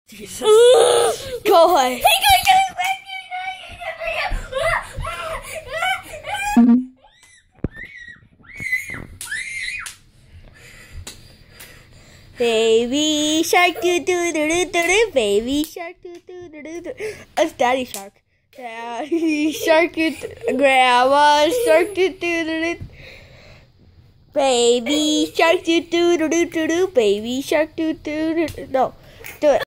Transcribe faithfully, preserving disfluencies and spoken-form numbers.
Jesus. Go away. Baby shark doo doo doo doo doo doo. Baby shark doo doo doo doo doo. That's Daddy Shark. Daddy Shark doo doo. Grandma Shark doo doo doo doo. Baby shark doo doo doo doo doo. Baby shark doo doo doo. No, do it.